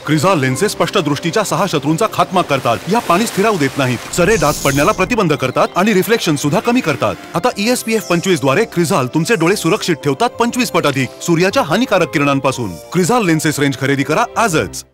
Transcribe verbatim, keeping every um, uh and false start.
क्रिझाल lenses स्पष्ट दृष्टीच्या सहा शत्रूंचा खात्मा करतात. या पाणी स्थिरावू देत नाहीत, सरे डाग पडण्याला प्रतिबंध करतात आणि रिफ्लेक्शन सुद्धा कमी करतात. आता ई एस पी एफ पंचवीस द्वारे क्रिझाल तुमचे डोळे सुरक्षित ठेवतात पंचवीस पट अधिक सूर्याच्या हानिकारक किरणांपासून. क्रिझाल लेन्सेस रेंज खरेदी करा आजच.